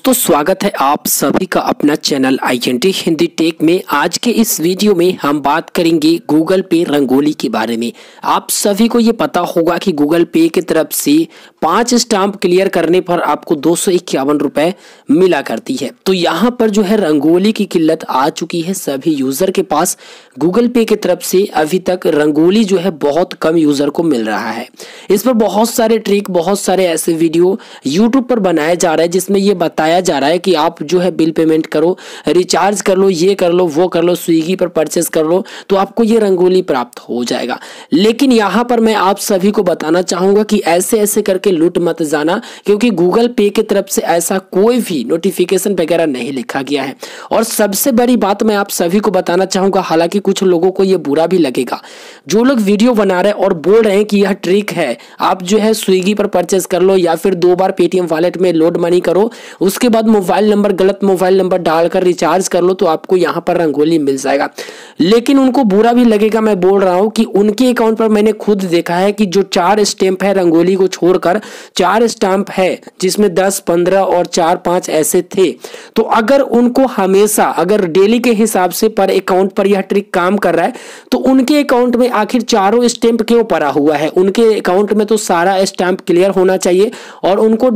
दोस्तों स्वागत है आप सभी का अपना चैनल INT हिंदी टेक में। आज के इस वीडियो में हम बात करेंगे गूगल पे रंगोली के बारे में। आप सभी को ये पता होगा कि गूगल पे की तरफ से 5 स्टाम्प क्लियर करने पर आपको 251 रुपए मिला करती है। तो यहाँ पर जो है रंगोली की किल्लत आ चुकी है सभी यूजर के पास। गूगल पे की तरफ से अभी तक रंगोली जो है बहुत कम यूजर को मिल रहा है। इस पर बहुत सारे ट्रिक, बहुत सारे ऐसे वीडियो यूट्यूब पर बनाया जा रहा है जिसमें ये बताया जा रहा है कि आप जो है बिल पेमेंट करो, रिचार्ज कर लो, ये कर लो, वो कर लो, स्विगी पर परचेस कर लो तो आपको ये रंगोली प्राप्त हो जाएगा। लेकिन यहाँ पर मैं आप सभी को बताना चाहूंगा कि ऐसे ऐसे करके लूट मत जाना, क्योंकि गूगल पे की तरफ से ऐसा कोई भी नोटिफिकेशन वगैरह नहीं लिखा गया है। और सबसे बड़ी बात मैं आप सभी को बताना चाहूंगा, हालांकि कुछ लोगों को ये बुरा भी लगेगा, जो लोग वीडियो बना रहे हैं और बोल रहे हैं कि यह ट्रिक है, आप जो है स्विगी पर परचेस कर लो या फिर 2 बार पेटीएम वॉलेट में लोड मनी करो, उसके बाद मोबाइल नंबर, गलत मोबाइल नंबर डालकर रिचार्ज कर लो तो आपको यहाँ पर रंगोली मिल जाएगा। लेकिन उनको बुरा भी लगेगा, मैं बोल रहा हूँ कि उनके अकाउंट पर मैंने खुद देखा है कि जो 4 स्टैंप है, रंगोली को छोड़कर 4 स्टैंप है जिसमें 10, 15 और 4, 5 ऐसे थे। तो अगर उनको हमेशा, अगर डेली के हिसाब से पर अकाउंट पर यह ट्रिक काम कर रहा है तो उनके अकाउंट में आखिर चारों स्टैंप क्यों पड़ा हुआ है? उनके अकाउंट में तो सारा स्टैंप क्लियर होना चाहिए और उनको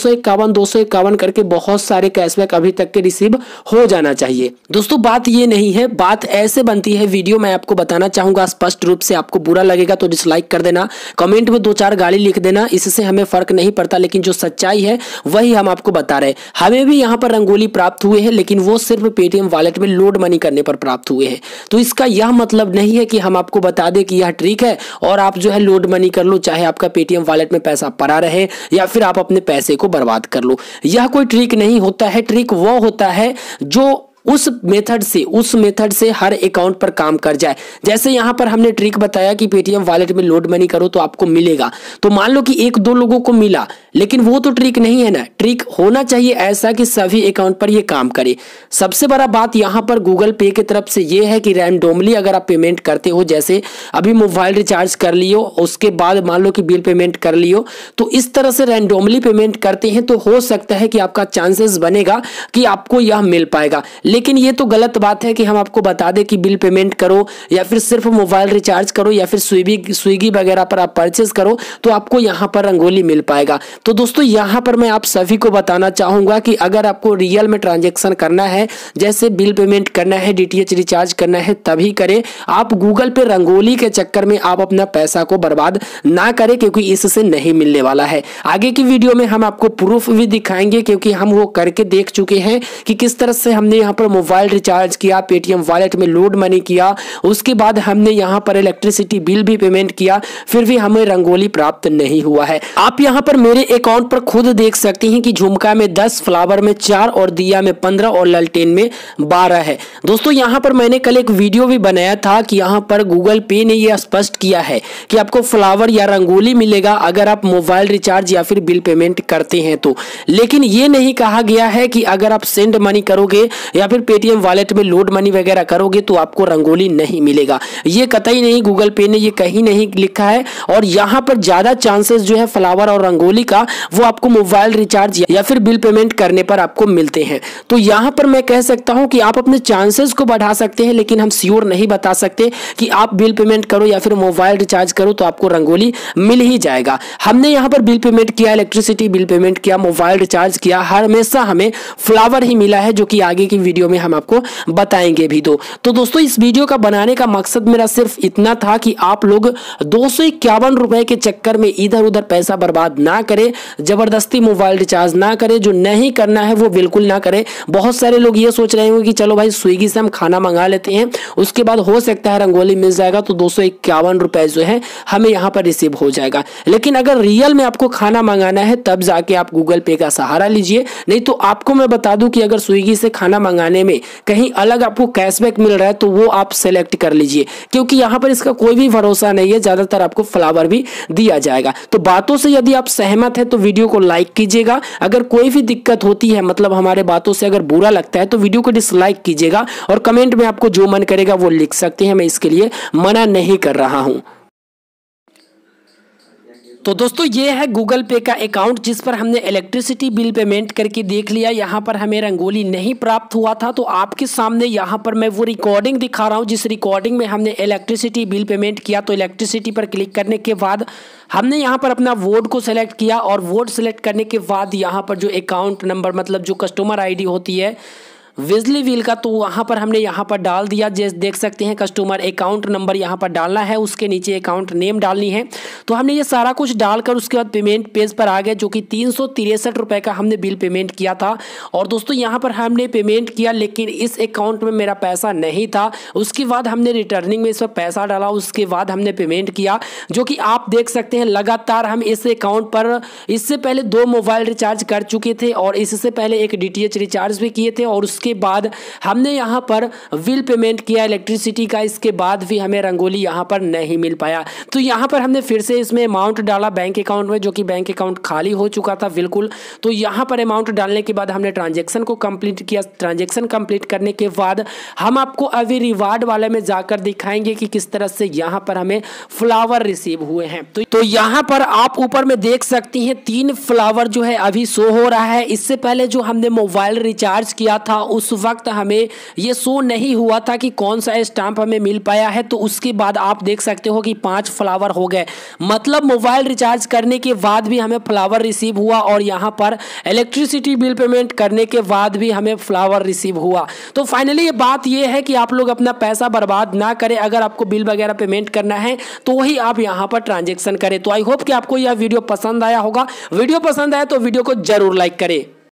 251 करके बहुत सारे कैशबैक अभी तक के रिसीव हो जाना चाहिए। दोस्तों बात ये नहीं है, बात ऐसे बनती है। वीडियो मैं आपको बताना चाहूंगा स्पष्ट रूप से, आपको बुरा लगेगा तो डिसलाइक कर देना, कमेंट में 2-4 गाली लिख देना, इससे हमें फर्क नहीं पड़ता। लेकिन जो सच्चाई है वही हम आपको बता रहे हैं। हमें भी यहाँ पर रंगोली प्राप्त हुए हैं, लेकिन वो सिर्फ पेटीएम वॉलेट में लोड मनी करने पर प्राप्त हुए हैं। तो इसका यह मतलब नहीं है कि हम आपको बता दें कि यह ट्रिक है और आप जो है लोड मनी कर लो, चाहे आपका पेटीएम वॉलेट में पैसा पड़ा रहे या फिर आप अपने पैसे को बर्बाद कर लो। यह कोई ट्रिक नहीं होता है। ट्रिक वो होता है जो उस मेथड से हर अकाउंट पर काम कर जाए। जैसे यहाँ पर हमने ट्रिक बताया कि पेटीएम वॉलेट में लोड मनी करो तो आपको मिलेगा, तो मान लो कि 1-2 लोगों को मिला, लेकिन वो तो ट्रिक नहीं है ना। ट्रिक होना चाहिए ऐसा कि सभी अकाउंट पर ये काम करे। सबसे बड़ा बात यहाँ पर गूगल पे की तरफ से ये है कि रैंडमली अगर आप पेमेंट करते हो, जैसे अभी मोबाइल रिचार्ज कर लियो, उसके बाद मान लो कि बिल पेमेंट कर लियो, तो इस तरह से रैंडमली पेमेंट करते हैं तो हो सकता है कि आपका चांसेस बनेगा कि आपको यह मिल पाएगा। लेकिन ये तो गलत बात है कि हम आपको बता दें कि बिल पेमेंट करो या फिर सिर्फ मोबाइल रिचार्ज करो या फिर स्विगी वगैरह पर आप परचेस करो तो आपको यहाँ पर रंगोली मिल पाएगा। तो दोस्तों यहाँ पर मैं आप सभी को बताना चाहूंगा कि अगर आपको रियल में ट्रांजैक्शन करना है, जैसे बिल पेमेंट करना है, DTH रिचार्ज करना है, तभी करें। आप गूगल पे रंगोली के चक्कर में आप अपना पैसा को बर्बाद ना करें, क्योंकि इससे नहीं मिलने वाला है। आगे की वीडियो में हम आपको प्रूफ भी दिखाएंगे, क्योंकि हम वो करके देख चुके हैं कि किस तरह से हमने यहाँ पर मोबाइल रिचार्ज किया, पेटीएम वॉलेट में लोड मनी किया, उसके बाद हमने यहाँ पर इलेक्ट्रिसिटी बिल भी पेमेंट किया, फिर भी हमें रंगोली प्राप्त नहीं हुआ है। आप यहाँ पर मेरे अकाउंट पर खुद देख सकते हैं कि झुमका में 10, फ्लावर में 4 और दिया में 15 और लालटेन में 12 है। दोस्तों यहाँ पर मैंने कल एक वीडियो भी बनाया था कि यहाँ पर गूगल पे ने यह स्पष्ट किया है कि आपको फ्लावर या रंगोली मिलेगा अगर आप मोबाइल रिचार्ज या फिर बिल पेमेंट करते हैं तो। लेकिन ये नहीं कहा गया है कि अगर आप सेंड मनी करोगे या फिर पेटीएम वॉलेट में लोड मनी वगैरह करोगे तो आपको रंगोली नहीं मिलेगा। ये कतई नहीं, गूगल पे ने ये कहीं नहीं लिखा है। और यहाँ पर ज्यादा चांसेस जो है फ्लावर और रंगोली का, वो आपको मोबाइल रिचार्ज या फिर बिल पेमेंट करने पर आपको मिलते हैं। तो यहाँ पर मैं कह सकता हूँ कि आप अपने चांसेस को बढ़ा सकते हैं, लेकिन हम श्योर नहीं बता सकते कि आप बिल पेमेंट करो या फिर मोबाइल रिचार्ज करो तो आपको रंगोली मिल ही जाएगा। हमने यहाँ पर बिल पेमेंट किया, इलेक्ट्रिसिटी बिल पेमेंट किया, मोबाइल रिचार्ज किया, हमेशा हमें फ्लावर ही मिला है, जो कि आगे की वीडियो में हम आपको बताएंगे भी। तो दोस्तों इस वीडियो का बनाने का मकसद मेरा सिर्फ इतना था कि आप लोग 251 रुपए के चक्कर में इधर उधर पैसा बर्बाद ना करें, जबरदस्ती मोबाइल रिचार्ज ना करें। जो नहीं करना है वो बिल्कुल ना करें। बहुत सारे लोग ये सोच रहे होंगे कि चलो भाई स्विगी से हम खाना मंगा लेते हैं, उसके बाद हो सकता है रंगोली मिल जाएगा, तो 251 रुपए जो है हमें यहाँ पर रिसीव हो जाएगा। लेकिन अगर रियल में आपको खाना मंगाना है तब जाके आप गूगल पे का सहारा लीजिए। नहीं तो आपको मैं बता दूं कि अगर स्विगी से खाना मंगाने में कहीं अलग आपको कैशबैक मिल रहा है तो वो आप सेलेक्ट कर लीजिए, क्योंकि यहाँ पर इसका कोई भी भरोसा नहीं है। ज्यादातर आपको फ्लावर भी दिया जाएगा। तो बातों से यदि आप सहमत है तो वीडियो को लाइक कीजिएगा। अगर कोई भी दिक्कत होती है, मतलब हमारे बातों से अगर बुरा लगता है, तो वीडियो को डिसलाइक कीजिएगा और कमेंट में आपको जो मन करेगा वो लिख सकते हैं। मैं इसके लिए मना नहीं कर रहा हूं। तो दोस्तों ये है गूगल पे का अकाउंट जिस पर हमने इलेक्ट्रिसिटी बिल पेमेंट करके देख लिया। यहाँ पर हमें रंगोली नहीं प्राप्त हुआ था, तो आपके सामने यहाँ पर मैं वो रिकॉर्डिंग दिखा रहा हूँ जिस रिकॉर्डिंग में हमने इलेक्ट्रिसिटी बिल पेमेंट किया। तो इलेक्ट्रिसिटी पर क्लिक करने के बाद हमने यहाँ पर अपना वोट को सिलेक्ट किया और वोट सिलेक्ट करने के बाद यहाँ पर जो अकाउंट नंबर मतलब जो कस्टमर आईडी होती है बिजली बिल का, तो वहाँ पर हमने यहाँ पर डाल दिया। जैसे देख सकते हैं कस्टमर अकाउंट नंबर यहाँ पर डालना है, उसके नीचे अकाउंट नेम डालनी है। तो हमने ये सारा कुछ डालकर उसके बाद पेमेंट पेज पर आ गए, जो कि 363 रुपये का हमने बिल पेमेंट किया था। और दोस्तों यहाँ पर हमने पेमेंट किया, लेकिन इस अकाउंट में मेरा पैसा नहीं था। उसके बाद हमने रिटर्निंग में इस पर पैसा डाला, उसके बाद हमने पेमेंट किया, जो कि आप देख सकते हैं लगातार हम इस अकाउंट पर इससे पहले 2 मोबाइल रिचार्ज कर चुके थे और इससे पहले एक DTH रिचार्ज भी किए थे। और उसके बाद हमने यहां पर बिल पेमेंट किया इलेक्ट्रिसिटी का, इसके बाद भी हमें रंगोली यहां पर नहीं मिल पाया। तो यहां पर हमने फिर से इसमें अमाउंट डाला बैंक अकाउंट में, जो कि बैंक अकाउंट खाली हो चुका था बिल्कुल। तो यहां पर अमाउंट डालने के बाद हमने ट्रांजैक्शन को कंप्लीट किया। ट्रांजैक्शन कंप्लीट करने के बाद हम आपको अभी रिवार्ड वाले में जाकर दिखाएंगे कि किस तरह से यहां पर हमें फ्लावर रिसीव हुए हैं। तो यहां पर आप ऊपर में देख सकती हैं 3 फ्लावर जो है अभी शो हो रहा है। इससे पहले जो हमने मोबाइल रिचार्ज किया था उस वक्त हमें ये शो नहीं हुआ था कि कौन सा स्टाम्प हमें मिल पाया है। तो उसके बाद आप देख सकते हो कि 5 फ्लावर हो गए, मतलब मोबाइल रिचार्ज करने के बाद भी हमें फ्लावर रिसीव हुआ और यहाँ पर इलेक्ट्रिसिटी बिल पेमेंट करने के बाद भी हमें फ्लावर रिसीव हुआ। तो फाइनली ये बात ये है कि आप लोग अपना पैसा बर्बाद ना करें। अगर आपको बिल वगैरह पेमेंट करना है तो वही आप यहाँ पर ट्रांजेक्शन करें। तो आई होप कि आपको यह वीडियो पसंद आया होगा। वीडियो पसंद आया तो वीडियो को जरूर लाइक करें।